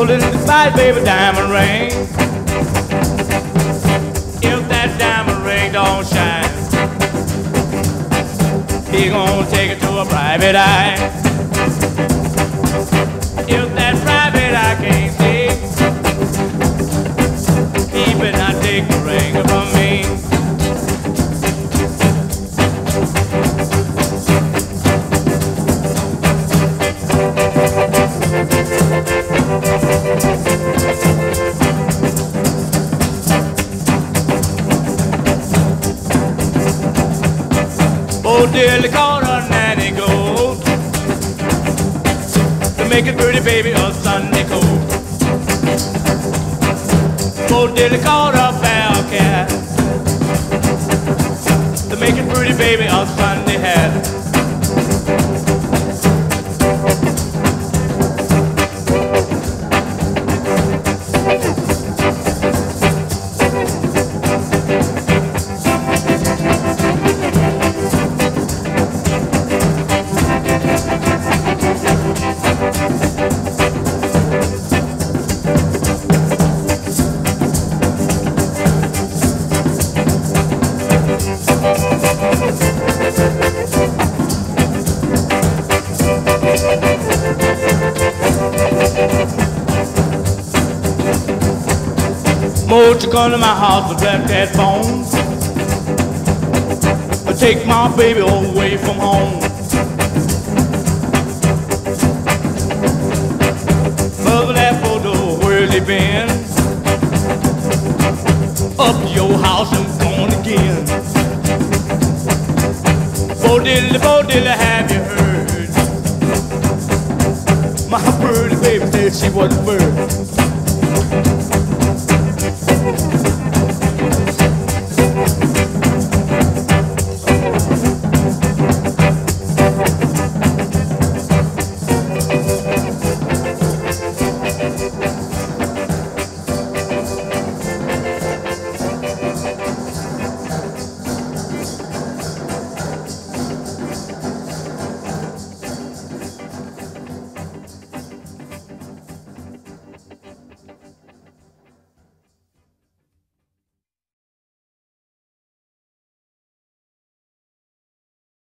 Pull it inside, baby, diamond ring. If that diamond ring don't shine, he gonna take it to a private eye. If that private eye can't see, he better not take the ring from me. Oh, dearly caught a nanny goat to make it pretty baby a Sunday coat. Oh, dearly caught a bell cat to make it pretty baby a Sunday hat. Won't you come to my house and black that phone? Take my baby away from home. Mother, that photo, where's he been? Up to your house and gone again. Bo diddly, have you heard? My pretty baby said she was a bird.